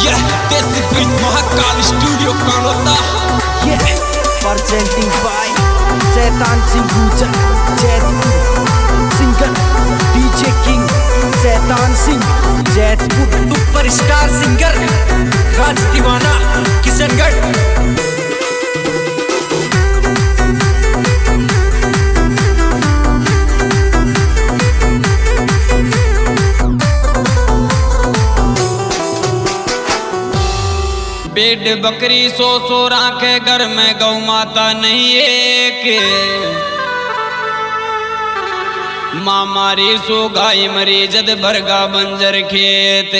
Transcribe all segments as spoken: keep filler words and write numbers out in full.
Mahakal studio Kanota presenting by Shaitan Singh गुजर Jaitpur singer DJ king Shaitan Singh Jaitpur super star singer Raj Deewana Kishangarh. Bed बकरी सो सो राखे घर में गौ माता नहीं एक, माँ मारी सो गाय मरी जद भरगा बंजर खेत।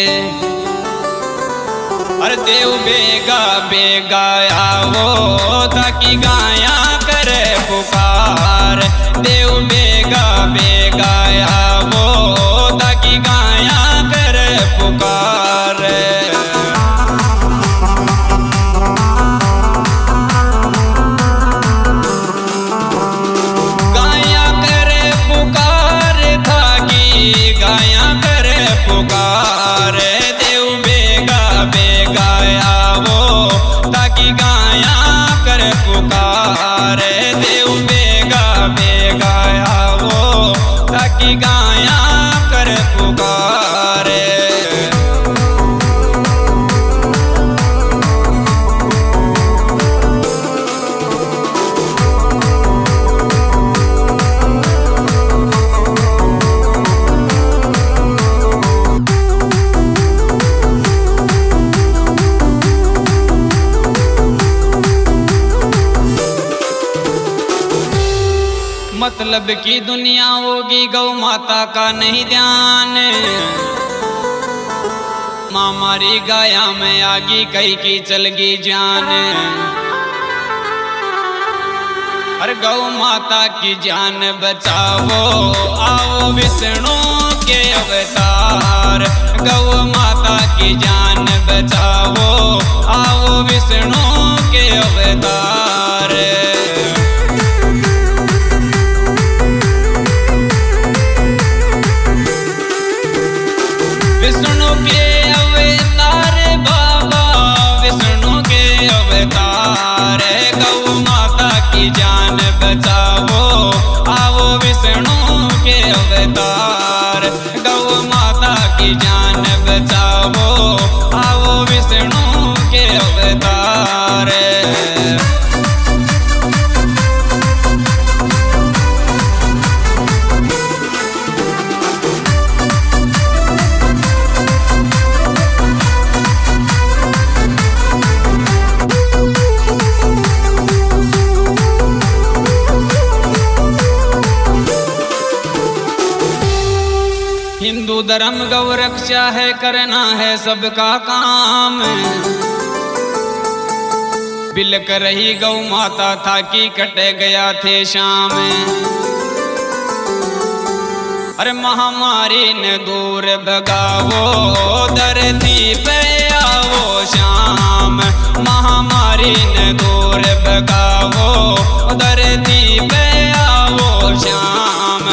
अरे देव बेगा बेगा आवो ताकि गाया करे पुकार, देव बेगा बेगा आवो ताकि गाया करे पुकार। गाया कर पुकारे मतलब की दुनिया होगी गौ माता का नहीं ध्यान, माँ मारी गाया में आगी कई की चलगी जान। अरे गौ माता की जान बचाओ आओ विष्णु के अवतार, गौ माता की जान बचाओ आओ विष्णु के अवतार। विष्णु के अवतार बाबा विष्णु के अवतार, गौ माता की जान बचाओ आओ विष्णु के अवतार, गौ माता की जान बचाओ आओ विष्णु के अवतार। हिंदू धर्म गौ रक्षा है करना है सबका काम, बिलक रही गौ माता था कि कट गया थे शाम। अरे महामारी ने दूर भगावो धरती पे आओ शाम, महामारी ने दूर भगावो धरती पे आओ शाम।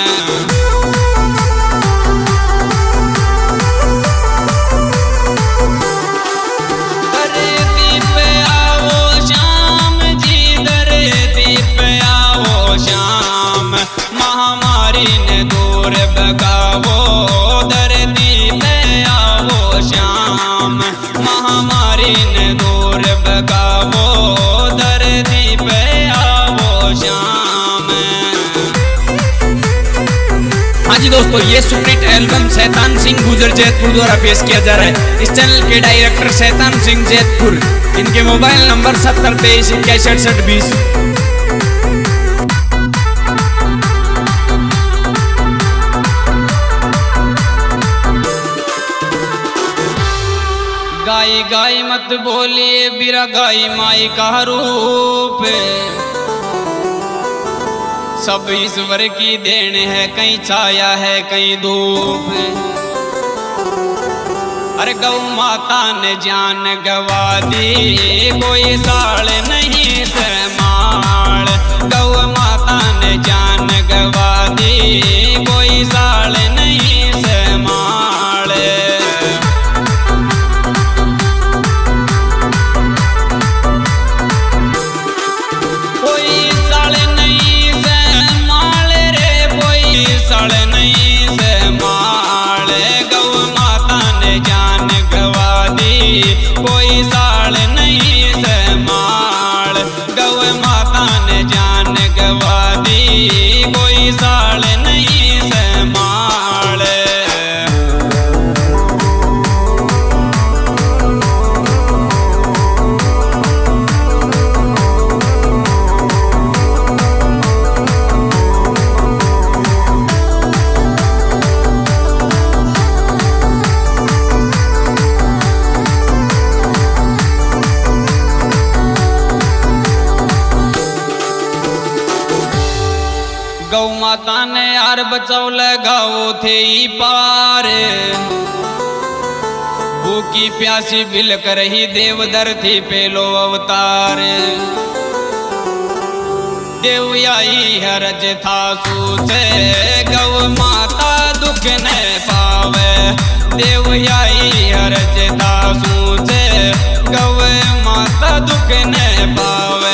महामारी ने दूर भगावो धरती पे आओ श्याम, महामारी ने दूर भगावो धरती पे आओ श्याम। हाँ जी दोस्तों, ये सुपरहिट एल्बम शैतान सिंह गुजर जैतपुर द्वारा पेश किया जा रहा है। इस चैनल के डायरेक्टर शैतान सिंह जैतपुर, इनके मोबाइल नंबर सत्तर तेईस इक्यासी अड़सठ बीस। गाई गाई मत बोलिए बिरा गाई माई का रूप, सब ईश्वर की देन है कहीं छाया है कहीं धूप। अरे गौ माता ने जान गवा दी कोई साल नहीं सरमाल, गौ माता ने जान गवा दी कोई साल नहीं सरमाल। कोई साल नहीं से माल। गौ माता ने जान गवा दी कोई साल नहीं से माल। गौ माता ने यार बचौल गाओ थे ई पार। भूखी प्यासी बिल कर ही देवदर थी पेलो अवतार। देव आई हरज था सूचे गौ माता दुख न पावे। देव आई हरज था सूचे गौ माता दुख न पावे।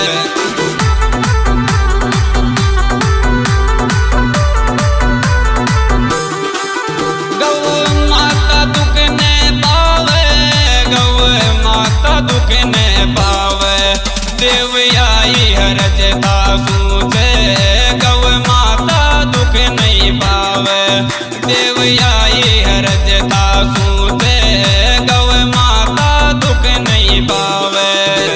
दुख न पावे देव आई हरज दासू से गौ माता दुख नहीं पावे। देव आई हरज दासू से गौ माता दुख नहीं पावे।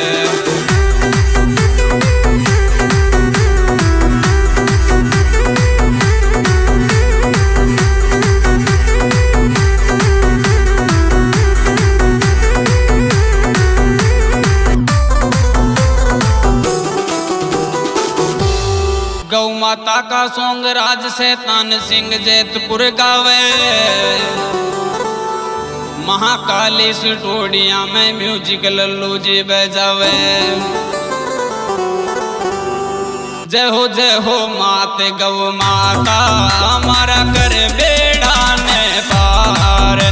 गौ माता का सॉन्ग राज शैतान सिंह जैतपुर गावे। महाकाली स्टूडियो में म्यूजिक लल्लू जी बजावे। जय हो जय हो मात गौ माता हमारा कर बेड़ा ने पार।